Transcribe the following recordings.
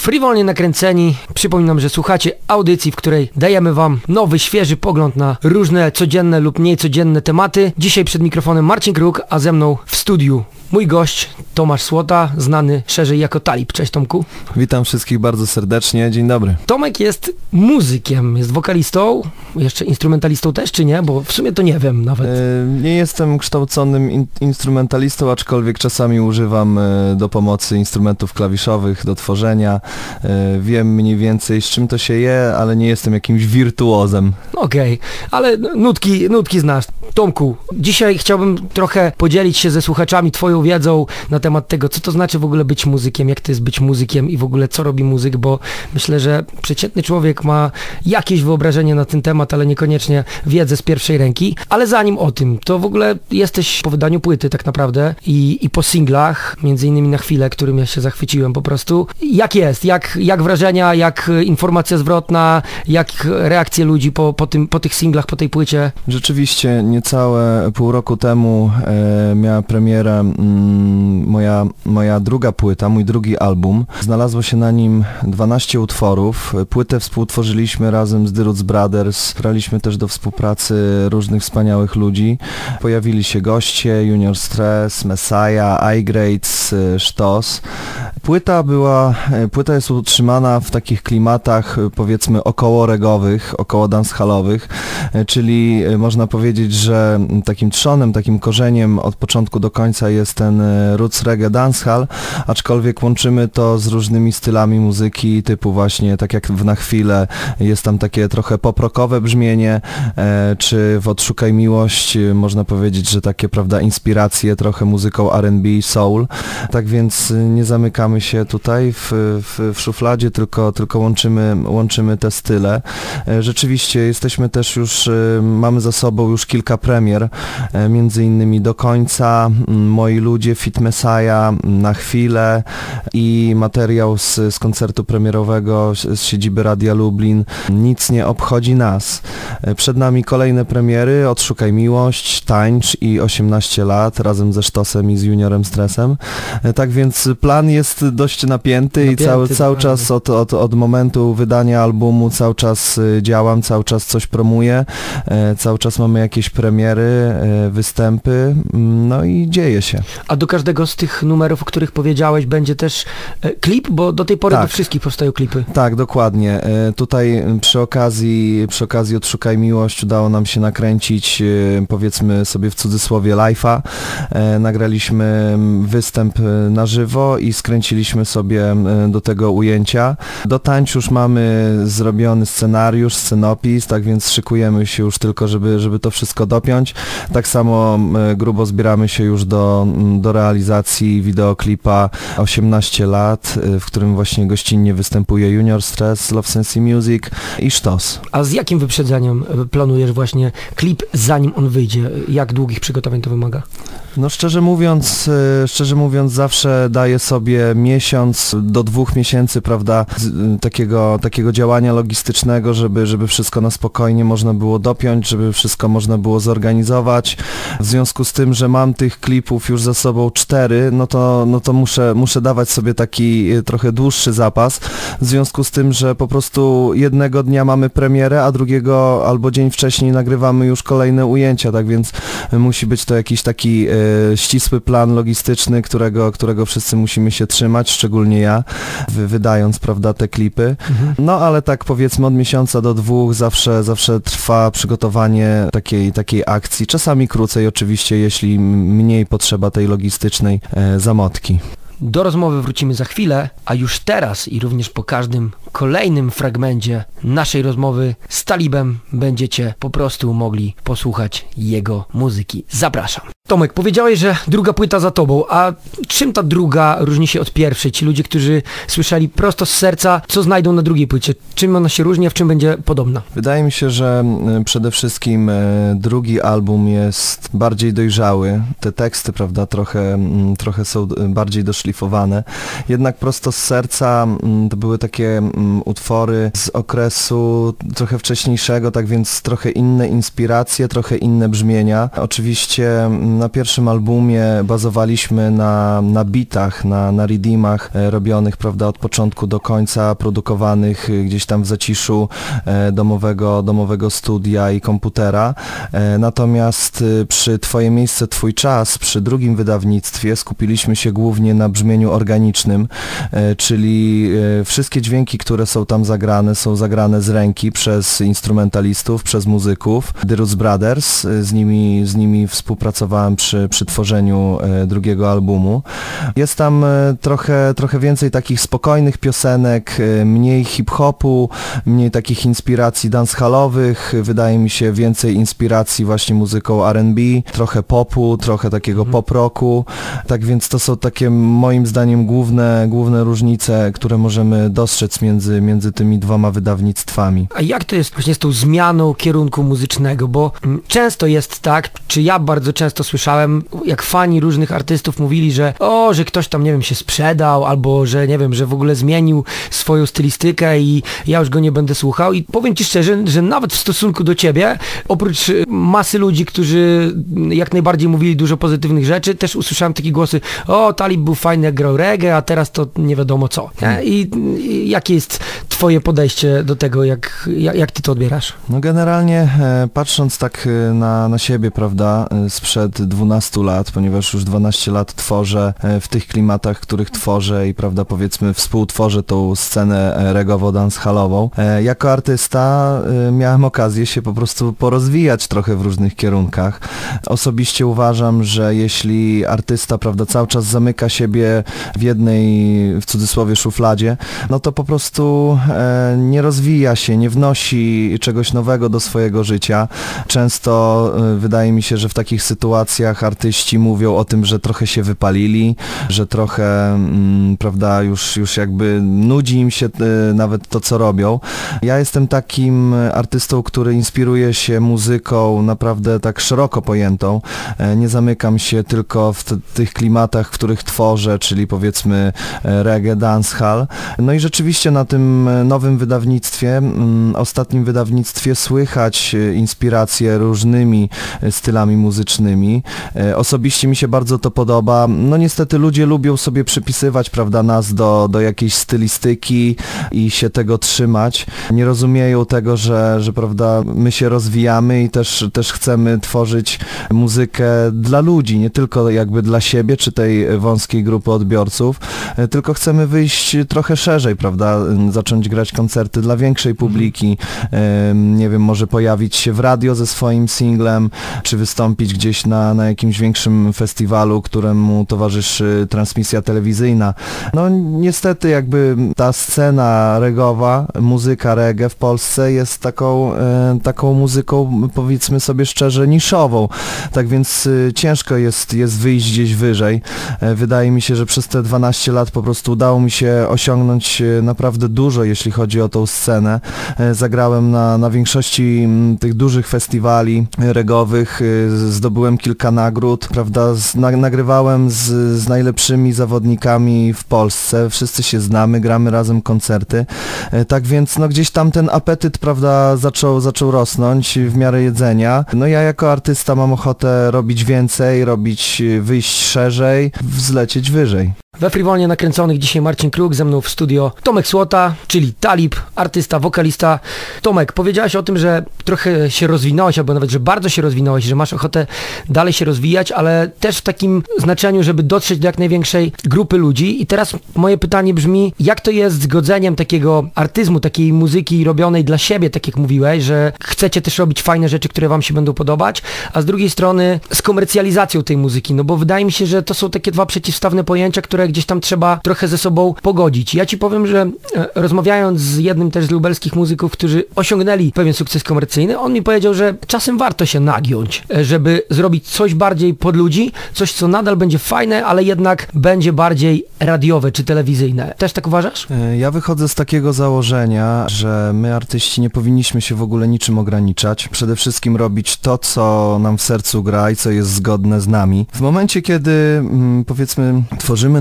Frywolnie nakręceni. Przypominam, że słuchacie audycji, w której dajemy wam nowy, świeży pogląd na różne codzienne lub mniej codzienne tematy. Dzisiaj przed mikrofonem Marcin Kruk, a ze mną w studiu mój gość Tomasz Słota, znany szerzej jako Talib. Cześć Tomku. Witam wszystkich bardzo serdecznie, dzień dobry. Tomek jest muzykiem, jest wokalistą, jeszcze instrumentalistą też, czy nie? Bo w sumie to nie wiem nawet. Nie jestem kształconym instrumentalistą, aczkolwiek czasami używam do pomocy instrumentów klawiszowych, do tworzenia. Wiem mniej więcej, z czym to się je, ale nie jestem jakimś wirtuozem. Okej, ale nutki znasz. Tomku, dzisiaj chciałbym trochę podzielić się ze słuchaczami twoją wiedzą na temat tego, co to znaczy w ogóle być muzykiem, jak to jest być muzykiem i w ogóle co robi muzyk, bo myślę, że przeciętny człowiek ma jakieś wyobrażenie na ten temat, ale niekoniecznie wiedzę z pierwszej ręki. Ale zanim o tym, to w ogóle jesteś po wydaniu płyty tak naprawdę i po singlach, między innymi Na chwilę, którym ja się zachwyciłem po prostu. Jak jest? Jak wrażenia, jak informacja zwrotna, jak reakcje ludzi po tych singlach, po tej płycie? Rzeczywiście niecałe pół roku temu miała premierę moja druga płyta, mój drugi album. Znalazło się na nim 12 utworów. Płytę współtworzyliśmy razem z The Roots Brothers. Braliśmy też do współpracy różnych wspaniałych ludzi. Pojawili się goście, Junior Stress, Messiah, iGrades, Sztos. Płyta jest utrzymana w takich klimatach, powiedzmy, około regowych, około dancehallowych, czyli można powiedzieć, że takim trzonem, takim korzeniem od początku do końca jest ten roots reggae dancehall, aczkolwiek łączymy to z różnymi stylami muzyki, typu właśnie, tak jak w Na chwilę, jest tam takie trochę pop-rockowe brzmienie, czy w Odszukaj miłość, można powiedzieć, że takie, prawda, inspiracje trochę muzyką R&B, soul, tak więc nie zamykamy się tutaj w szufladzie, tylko łączymy te style. Rzeczywiście jesteśmy też już, mamy za sobą już kilka premier, między innymi Do końca, Moi ludzie, Fit Messiah, Na chwilę i materiał z koncertu premierowego z siedziby Radia Lublin, Nic nie obchodzi nas. Przed nami kolejne premiery, Odszukaj miłość, Tańcz i 18 lat razem ze Sztosem i z Juniorem Stressem. Tak więc plan jest dość napięty i cały czas od momentu wydania albumu cały czas działam, cały czas coś promuję, cały czas mamy jakieś premiery, występy, no i dzieje się. A do każdego z tych numerów, o których powiedziałeś, będzie też klip, bo do tej pory do wszystkich powstają klipy. Tak, dokładnie. Tutaj przy okazji Odszukaj miłość udało nam się nakręcić, powiedzmy sobie w cudzysłowie, live'a. Nagraliśmy występ na żywo i skręciliśmy sobie do tego ujęcia. Do Tańcz już mamy zrobiony scenariusz, scenopis, tak więc szykujemy się już tylko, żeby to wszystko dopiąć. Tak samo grubo zbieramy się już do realizacji wideoklipa 18 lat, w którym właśnie gościnnie występuje Junior Stress, Love Sensi Music i Sztos. A z jakim wyprzedzeniem planujesz właśnie klip, zanim on wyjdzie? Jak długich przygotowań to wymaga? No szczerze mówiąc zawsze daję sobie miesiąc do 2 miesięcy, prawda, takiego działania logistycznego, żeby wszystko na spokojnie można było dopiąć, żeby wszystko można było zorganizować. W związku z tym, że mam tych klipów już za sobą 4, no to muszę dawać sobie taki trochę dłuższy zapas, w związku z tym, że po prostu jednego dnia mamy premierę, a drugiego albo dzień wcześniej nagrywamy już kolejne ujęcia, tak więc musi być to jakiś taki ścisły plan logistyczny, którego wszyscy musimy się trzymać, szczególnie ja, wydając, prawda, te klipy. No ale tak powiedzmy od miesiąca do 2 zawsze trwa przygotowanie takiej akcji, czasami krócej oczywiście, jeśli mniej potrzeba tej logistycznej zamotki. Do rozmowy wrócimy za chwilę, a już teraz i również po każdym kolejnym fragmencie naszej rozmowy z Talibem będziecie po prostu mogli posłuchać jego muzyki. Zapraszam. Tomek, powiedziałeś, że druga płyta za tobą, a czym ta druga różni się od pierwszej? Ci ludzie, którzy słyszeli prosto z serca, co znajdą na drugiej płycie? Czym ona się różni, a w czym będzie podobna? Wydaje mi się, że przede wszystkim drugi album jest bardziej dojrzały. Te teksty, prawda, trochę są bardziej doszlifowane. Jednak prosto z serca to były takie utwory z okresu trochę wcześniejszego, tak więc trochę inne inspiracje, trochę inne brzmienia. Oczywiście na pierwszym albumie bazowaliśmy na bitach, na redeemach robionych, prawda, od początku do końca, produkowanych gdzieś tam w zaciszu domowego studia i komputera. Natomiast przy Twoje miejsce, Twój czas, przy drugim wydawnictwie skupiliśmy się głównie na brzmieniu organicznym, czyli wszystkie dźwięki, które są tam zagrane, są zagrane z ręki przez instrumentalistów, przez muzyków. The Roots Brothers, z nimi współpracowałem przy tworzeniu drugiego albumu. Jest tam trochę więcej takich spokojnych piosenek, mniej hip-hopu, mniej takich inspiracji dancehallowych, wydaje mi się więcej inspiracji właśnie muzyką R&B, trochę popu, trochę takiego pop-rocku, tak więc to są takie moim zdaniem główne różnice, które możemy dostrzec między tymi dwoma wydawnictwami. A jak to jest właśnie z tą zmianą kierunku muzycznego, bo często jest tak, czy ja bardzo często słyszałem, jak fani różnych artystów mówili, że ktoś tam, nie wiem, się sprzedał, albo że, nie wiem, że w ogóle zmienił swoją stylistykę i ja już go nie będę słuchał i powiem Ci szczerze, że nawet w stosunku do Ciebie, oprócz masy ludzi, którzy jak najbardziej mówili dużo pozytywnych rzeczy, też usłyszałem takie głosy, Talib był fajny, jak grał reggae, a teraz to nie wiadomo co. I jakie jest Twoje podejście do tego, jak Ty to odbierasz? No generalnie patrząc tak na siebie, prawda, sprzed 12 lat, ponieważ już 12 lat tworzę w tych klimatach, w których tworzę i, prawda, powiedzmy współtworzę tą scenę regowo-dancehalową. Jako artysta miałem okazję się po prostu porozwijać trochę w różnych kierunkach. Osobiście uważam, że jeśli artysta, prawda, cały czas zamyka siebie w jednej, w cudzysłowie, szufladzie, no to po prostu nie rozwija się, nie wnosi czegoś nowego do swojego życia. Często wydaje mi się, że w takich sytuacjach artyści mówią o tym, że trochę się wypalili, że trochę, prawda, już jakby nudzi im się nawet to, co robią. Ja jestem takim artystą, który inspiruje się muzyką naprawdę tak szeroko pojętą. Nie zamykam się tylko w tych klimatach, w których tworzę, czyli powiedzmy reggae, dancehall. No i rzeczywiście na tym nowym wydawnictwie, ostatnim wydawnictwie słychać inspiracje różnymi stylami muzycznymi. Osobiście mi się bardzo to podoba. No niestety ludzie lubią sobie przypisywać, prawda, nas do jakiejś stylistyki i się tego trzymać. Nie rozumieją tego, że prawda, my się rozwijamy i też chcemy tworzyć muzykę dla ludzi, nie tylko jakby dla siebie, czy tej wąskiej grupy odbiorców, tylko chcemy wyjść trochę szerzej, prawda, zacząć grać koncerty dla większej publiki, nie wiem, może pojawić się w radio ze swoim singlem, czy wystąpić gdzieś na jakimś większym festiwalu, któremu towarzyszy transmisja telewizyjna. No niestety jakby ta scena reggae'owa, muzyka reggae w Polsce jest taką muzyką, powiedzmy sobie szczerze, niszową. Tak więc ciężko jest wyjść gdzieś wyżej. Wydaje mi się, że przez te 12 lat po prostu udało mi się osiągnąć naprawdę dużo, jeśli chodzi o tą scenę. Zagrałem na większości tych dużych festiwali reggae'owych, zdobyłem kilka nagród, prawda, nagrywałem z najlepszymi zawodnikami w Polsce, wszyscy się znamy, gramy razem koncerty, tak więc no gdzieś tam ten apetyt, prawda, zaczął rosnąć w miarę jedzenia. No ja jako artysta mam ochotę robić więcej, wyjść szerzej, wzlecieć wyżej. We Friwonie nakręconych dzisiaj Marcin Kruk, ze mną w studio Tomek Słota, czyli Talib, artysta, wokalista. Tomek, powiedziałeś o tym, że trochę się rozwinąłeś, albo nawet, że bardzo się rozwinąłeś, że masz ochotę dalej się rozwijać, ale też w takim znaczeniu, żeby dotrzeć do jak największej grupy ludzi. I teraz moje pytanie brzmi, jak to jest z godzeniem takiego artyzmu, takiej muzyki robionej dla siebie, tak jak mówiłeś, że chcecie też robić fajne rzeczy, które wam się będą podobać, a z drugiej strony z komercjalizacją tej muzyki, no bo wydaje mi się, że to są takie dwa przeciwstawne pojęcia, które gdzieś tam trzeba trochę ze sobą pogodzić. Ja ci powiem, że rozmawiając z jednym też z lubelskich muzyków, którzy osiągnęli pewien sukces komercyjny, on mi powiedział, że czasem warto się nagiąć, żeby zrobić coś bardziej pod ludzi, coś co nadal będzie fajne, ale jednak będzie bardziej radiowe czy telewizyjne. Też tak uważasz? Ja wychodzę z takiego założenia, że my artyści nie powinniśmy się w ogóle niczym ograniczać. Przede wszystkim robić to, co nam w sercu gra i co jest zgodne z nami. W momencie, kiedy powiedzmy tworzymy nowe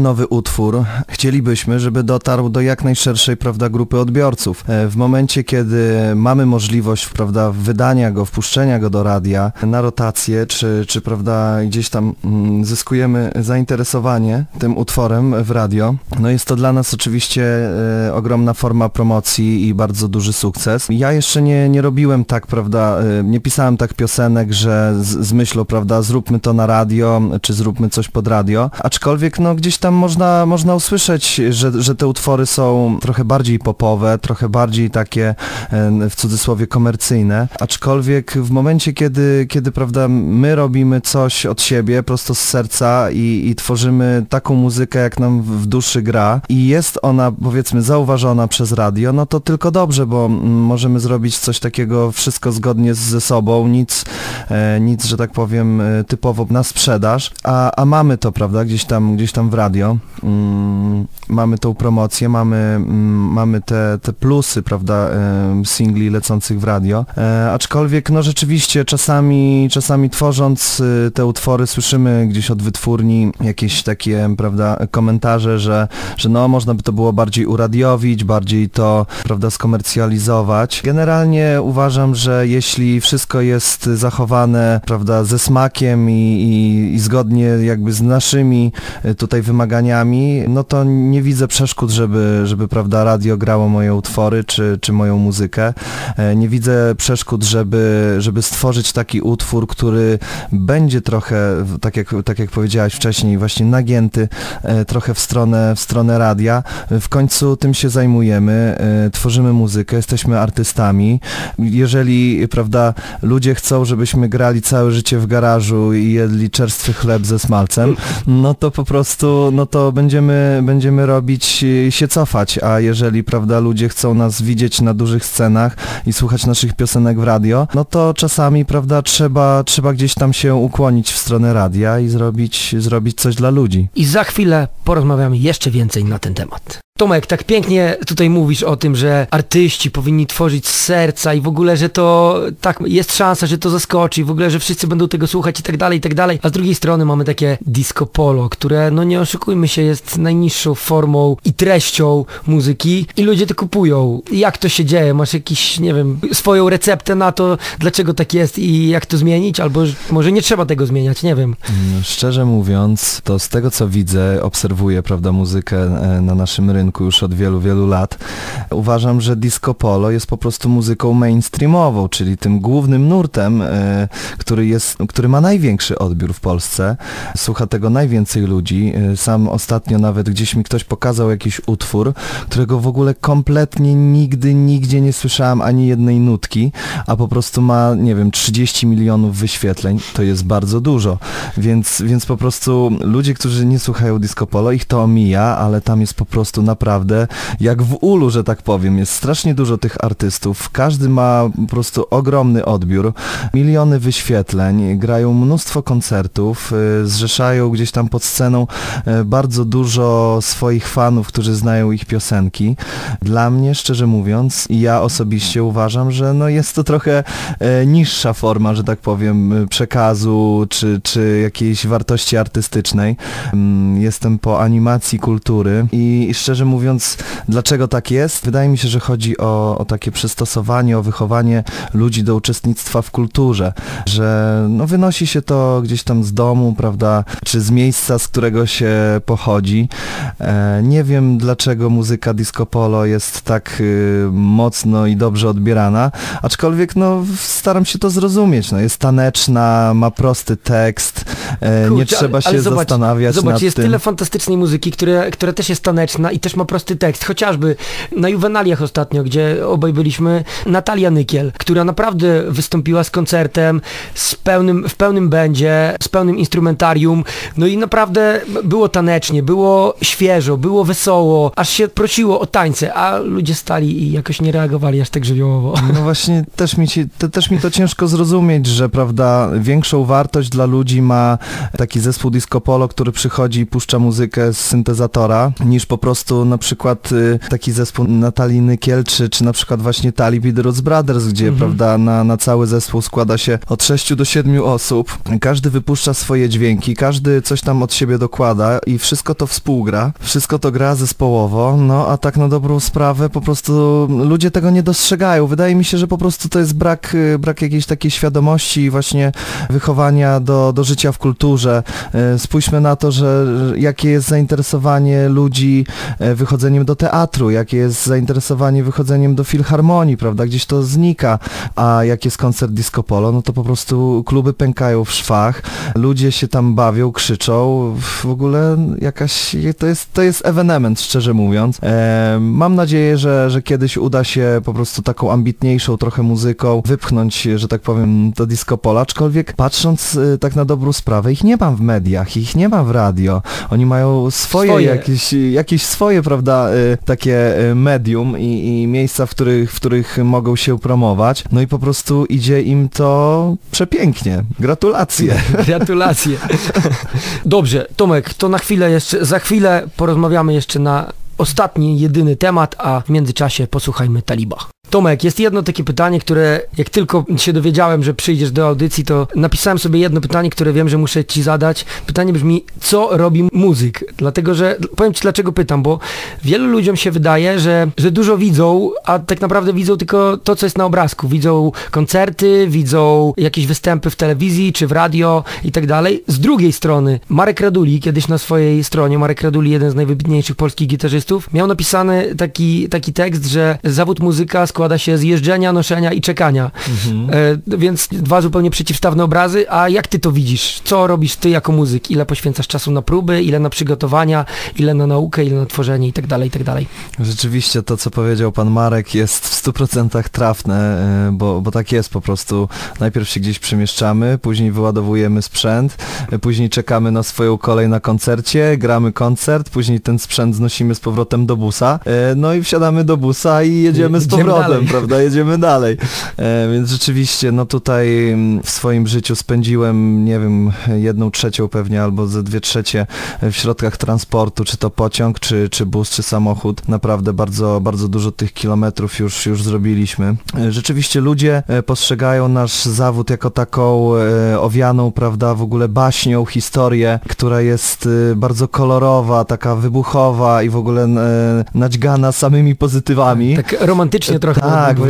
nowy utwór, chcielibyśmy, żeby dotarł do jak najszerszej, prawda, grupy odbiorców. W momencie, kiedy mamy możliwość, prawda, wydania go, wpuszczenia go do radia na rotację, czy prawda, gdzieś tam zyskujemy zainteresowanie tym utworem w radio, no jest to dla nas oczywiście ogromna forma promocji i bardzo duży sukces. Ja jeszcze nie robiłem tak, prawda, nie pisałem tak piosenek, że z myślą, prawda, zróbmy to na radio, czy zróbmy coś pod radio, aczkolwiek no gdzieś tam można usłyszeć, że te utwory są trochę bardziej popowe, trochę bardziej takie w cudzysłowie komercyjne, aczkolwiek w momencie, kiedy prawda, my robimy coś od siebie, prosto z serca i tworzymy taką muzykę, jak nam w duszy gra i jest ona, powiedzmy, zauważona przez radio, no to tylko dobrze, bo możemy zrobić coś takiego wszystko zgodnie ze sobą, nic, że tak powiem, typowo na sprzedaż, a mamy to, prawda, gdzieś tam w radio, mamy tą promocję, mamy te plusy, prawda, singli lecących w radio, aczkolwiek no rzeczywiście czasami tworząc te utwory słyszymy gdzieś od wytwórni jakieś takie, prawda, komentarze, że no można by to było bardziej uradiowić, bardziej to, prawda, skomercjalizować. Generalnie uważam, że jeśli wszystko jest zachowane, prawda, ze smakiem i zgodnie jakby z naszymi tutaj wymaganiami, no to nie widzę przeszkód, żeby prawda, radio grało moje utwory czy moją muzykę. Nie widzę przeszkód, żeby stworzyć taki utwór, który będzie trochę, tak jak powiedziałaś wcześniej, właśnie nagięty trochę w stronę radia. W końcu tym się zajmujemy, tworzymy muzykę, jesteśmy artystami. Jeżeli, prawda, ludzie chcą, żebyśmy grali całe życie w garażu i jedli czerstwy chleb ze smalcem, no to po prostu, no to będziemy robić, się cofać, a jeżeli, prawda, ludzie chcą nas widzieć na dużych scenach i słuchać naszych piosenek w radio, no to czasami, prawda, trzeba gdzieś tam się ukłonić w stronę radia i zrobić coś dla ludzi. I za chwilę porozmawiamy jeszcze więcej na ten temat. Tomek, tak pięknie tutaj mówisz o tym, że artyści powinni tworzyć z serca i w ogóle, że to tak jest szansa, że to zaskoczy i w ogóle, że wszyscy będą tego słuchać i tak dalej, a z drugiej strony mamy takie disco polo, które, no nie oszukujmy się, jest najniższą formą i treścią muzyki i ludzie to kupują. Jak to się dzieje? Masz jakiś, nie wiem, swoją receptę na to, dlaczego tak jest i jak to zmienić? Albo może nie trzeba tego zmieniać, nie wiem. Szczerze mówiąc, to z tego co widzę, obserwuję, prawda, muzykę na naszym rynku już od wielu, wielu lat. Uważam, że disco polo jest po prostu muzyką mainstreamową, czyli tym głównym nurtem, który ma największy odbiór w Polsce. Słucha tego najwięcej ludzi. Sam ostatnio nawet gdzieś mi ktoś pokazał jakiś utwór, którego w ogóle kompletnie nigdzie nie słyszałem ani jednej nutki, a po prostu ma, nie wiem, 30 milionów wyświetleń. To jest bardzo dużo. Więc po prostu ludzie, którzy nie słuchają disco polo, ich to omija, ale tam jest po prostu naprawdę jak w ulu, że tak powiem. Jest strasznie dużo tych artystów. Każdy ma po prostu ogromny odbiór. Miliony wyświetleń, grają mnóstwo koncertów, zrzeszają gdzieś tam pod sceną bardzo dużo swoich fanów, którzy znają ich piosenki. Dla mnie, szczerze mówiąc, ja osobiście uważam, że no jest to trochę niższa forma, że tak powiem, przekazu czy jakiejś wartości artystycznej. Jestem po animacji kultury i szczerze mówiąc, dlaczego tak jest? Wydaje mi się, że chodzi o takie przystosowanie, o wychowanie ludzi do uczestnictwa w kulturze, że no wynosi się to gdzieś tam z domu, prawda, czy z miejsca, z którego się pochodzi. Nie wiem, dlaczego muzyka disco polo jest tak mocno i dobrze odbierana, aczkolwiek no staram się to zrozumieć. No, jest taneczna, ma prosty tekst, nie trzeba się zastanawiać nad jest tym. Tyle fantastycznej muzyki, która też jest taneczna i też ma prosty tekst. Chociażby na Juwenaliach ostatnio, gdzie obaj byliśmy, Natalia Nykiel, która naprawdę wystąpiła z koncertem w pełnym będzie, z pełnym instrumentarium. No i naprawdę było tanecznie, było świeżo, było wesoło, aż się prosiło o tańce, a ludzie stali i jakoś nie reagowali aż tak żywiołowo. No właśnie, też mi to ciężko zrozumieć, że, prawda, większą wartość dla ludzi ma taki zespół disco polo, który przychodzi i puszcza muzykę z syntezatora, niż po prostu prostu na przykład taki zespół Natalii Nykiel, czy na przykład właśnie Talib i The Roots Brothers, gdzie prawda, na cały zespół składa się od 6 do 7 osób. Każdy wypuszcza swoje dźwięki, każdy coś tam od siebie dokłada i wszystko to współgra, wszystko to gra zespołowo, no a tak na dobrą sprawę po prostu ludzie tego nie dostrzegają. Wydaje mi się, że po prostu to jest brak jakiejś takiej świadomości i właśnie wychowania do życia w kulturze. Spójrzmy na to, że jakie jest zainteresowanie ludzi wychodzeniem do teatru, jakie jest zainteresowanie wychodzeniem do filharmonii, prawda, gdzieś to znika, a jak jest koncert Disco Polo, no to po prostu kluby pękają w szwach, ludzie się tam bawią, krzyczą, w ogóle to jest ewenement, szczerze mówiąc. Mam nadzieję, że kiedyś uda się po prostu taką ambitniejszą trochę muzyką wypchnąć, że tak powiem, do Disco Polo, aczkolwiek patrząc tak na dobrą sprawę, ich nie mam w mediach, ich nie mam w radio, oni mają swoje. Jakieś swoje, prawda, takie medium i miejsca, w których mogą się promować, no i po prostu idzie im to przepięknie. Gratulacje. Gratulacje. Dobrze, Tomek, to za chwilę porozmawiamy jeszcze na ostatni, jedyny temat, a w międzyczasie posłuchajmy Taliba. Tomek, jest jedno takie pytanie, które jak tylko się dowiedziałem, że przyjdziesz do audycji, to napisałem sobie jedno pytanie, które wiem, że muszę ci zadać. Pytanie brzmi, co robi muzyk? Dlatego, że powiem ci dlaczego pytam, bo wielu ludziom się wydaje, że dużo widzą, a tak naprawdę widzą tylko to, co jest na obrazku. Widzą koncerty, widzą jakieś występy w telewizji czy w radio i tak dalej. Z drugiej strony, Marek Raduli kiedyś na swojej stronie, Marek Raduli, jeden z najwybitniejszych polskich gitarzystów, miał napisany taki tekst, że zawód muzyka składa się z jeżdżenia, noszenia i czekania. Więc dwa zupełnie przeciwstawne obrazy, a jak ty to widzisz? Co robisz ty jako muzyk? Ile poświęcasz czasu na próby, ile na przygotowania, ile na naukę, ile na tworzenie i tak dalej, i tak dalej. Rzeczywiście to, co powiedział pan Marek, jest w 100% trafne, bo tak jest po prostu. Najpierw się gdzieś przemieszczamy, później wyładowujemy sprzęt, później czekamy na swoją kolej na koncercie, gramy koncert, później ten sprzęt znosimy z powrotem do busa, no i wsiadamy do busa i jedziemy z powrotem. Prawda, jedziemy dalej. Więc rzeczywiście, no tutaj w swoim życiu spędziłem, nie wiem, 1/3 pewnie, albo ze 2/3 w środkach transportu, czy to pociąg, czy bus, czy samochód. Naprawdę bardzo, bardzo dużo tych kilometrów już zrobiliśmy. Rzeczywiście ludzie postrzegają nasz zawód jako taką owianą, prawda, w ogóle baśnią, historię, która jest bardzo kolorowa, taka wybuchowa i w ogóle nadźgana samymi pozytywami. Tak romantycznie trochę. Tak,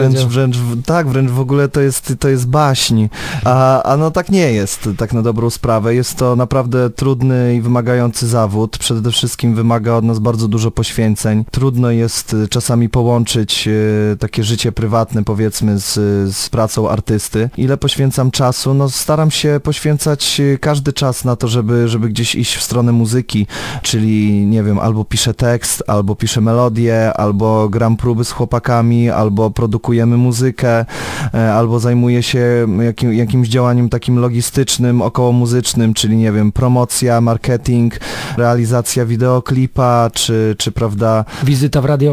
wręcz w ogóle to jest baśń, a no tak nie jest, tak na dobrą sprawę. Jest to naprawdę trudny i wymagający zawód, przede wszystkim wymaga od nas bardzo dużo poświęceń. Trudno jest czasami połączyć takie życie prywatne, powiedzmy, z pracą artysty. Ile poświęcam czasu? No staram się poświęcać każdy czas na to, żeby gdzieś iść w stronę muzyki, czyli nie wiem, albo piszę tekst, albo piszę melodię, albo gram próby z chłopakami, albo produkujemy muzykę, albo zajmuję się jakimś działaniem takim logistycznym, okołomuzycznym, czyli nie wiem, promocja, marketing, realizacja wideoklipa, czy prawda... Wizyta w radio.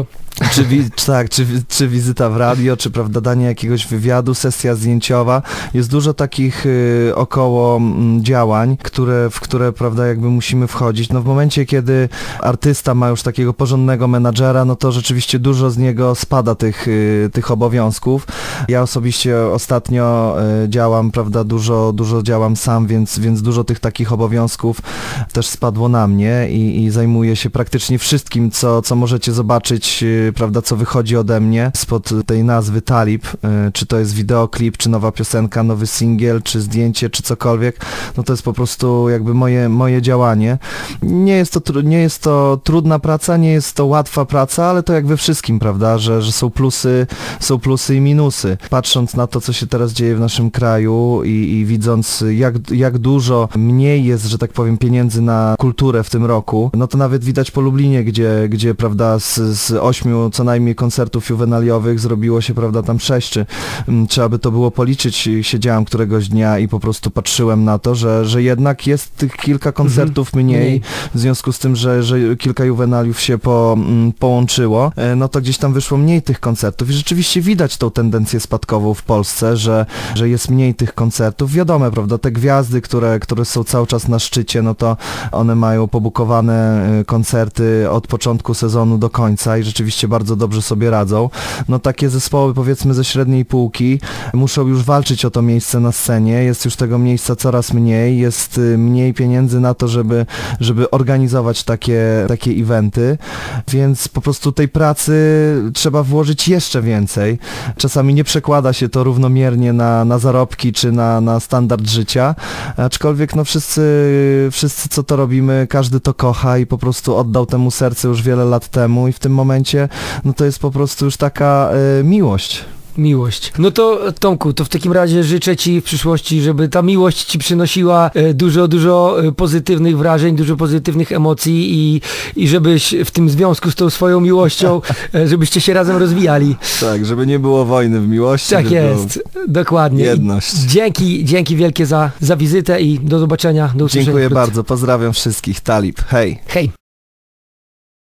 Czy wizyta w radio, czy prawda danie jakiegoś wywiadu, sesja zdjęciowa. Jest dużo takich około działań, w które prawda jakby musimy wchodzić. No w momencie, kiedy artysta ma już takiego porządnego menadżera, no to rzeczywiście dużo z niego spada tych obowiązków. Ja osobiście ostatnio działam, prawda, dużo działam sam, więc dużo tych takich obowiązków też spadło na mnie i zajmuję się praktycznie wszystkim, co możecie zobaczyć, prawda, co wychodzi ode mnie spod tej nazwy Talib, czy to jest wideoklip, czy nowa piosenka, nowy singiel, czy zdjęcie, czy cokolwiek, no to jest po prostu jakby moje działanie. Nie jest to trudna praca, nie jest to łatwa praca, ale to jak we wszystkim, prawda, że są plusy i minusy. Patrząc na to, co się teraz dzieje w naszym kraju i widząc jak dużo mniej jest, że tak powiem, pieniędzy na kulturę w tym roku, no to nawet widać po Lublinie, gdzie prawda, z 8 tygodniu co najmniej koncertów juwenaliowych, zrobiło się, prawda, tam 6, czy trzeba by to było policzyć. Siedziałem któregoś dnia i po prostu patrzyłem na to, że jednak jest tych kilka koncertów mniej, w związku z tym, że kilka juwenaliów się połączyło, no to gdzieś tam wyszło mniej tych koncertów i rzeczywiście widać tą tendencję spadkową w Polsce, że jest mniej tych koncertów. Wiadomo, prawda, te gwiazdy, które są cały czas na szczycie, no to one mają pobukowane koncerty od początku sezonu do końca i rzeczywiście bardzo dobrze sobie radzą. No takie zespoły, powiedzmy, ze średniej półki muszą już walczyć o to miejsce na scenie, jest już tego miejsca coraz mniej, jest mniej pieniędzy na to, żeby organizować takie eventy, więc po prostu tej pracy trzeba włożyć jeszcze więcej. Czasami nie przekłada się to równomiernie na zarobki czy na standard życia, aczkolwiek no wszyscy co to robimy, każdy to kocha i po prostu oddał temu serce już wiele lat temu i w tym momencie no to jest po prostu już taka miłość. Miłość. No to Tomku, to w takim razie życzę Ci w przyszłości, żeby ta miłość Ci przynosiła dużo pozytywnych wrażeń, dużo pozytywnych emocji i żebyś w tym związku z tą swoją miłością, żebyście się razem rozwijali. Tak, żeby nie było wojny w miłości. Tak jest, dokładnie. Jedność. Dzięki wielkie za wizytę i do zobaczenia, do usłyszenia. Dziękuję bardzo, pozdrawiam wszystkich. Talib, hej. Hej.